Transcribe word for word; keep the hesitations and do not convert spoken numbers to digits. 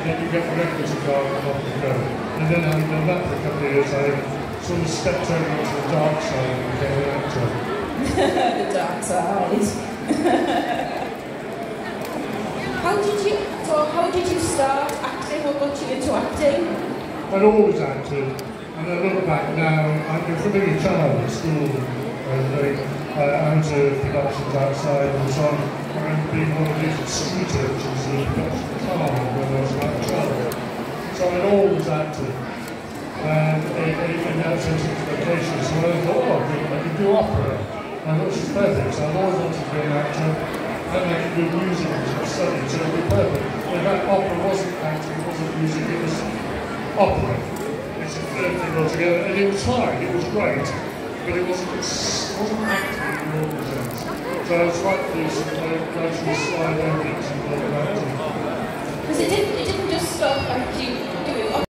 then you get the records of dark and off you go. And then having done that for a couple of years, I sort of stepped over onto the dark side and became an actor. The dark side. How did you, so how did you start acting? What got you into acting? I'd always acted, and I look back now, I'm a familiar child at school, and uh, I went to productions outside and so on. I remember being one of these scooter, which is a production car when I was about twelve. So I'd always acted, and in that sense of vocation, so I thought, oh, I could do opera, and which is perfect, so I've always wanted to be an actor, and I could do music, which I studied, so it would be perfect. In fact, opera wasn't acting, it wasn't music, it was opera. It's a third thing altogether, and it was fine, it was great, but it wasn't, it wasn't acting in the normal sense. So I was like this, and I gradually slide over into more acting. Because it didn't, it didn't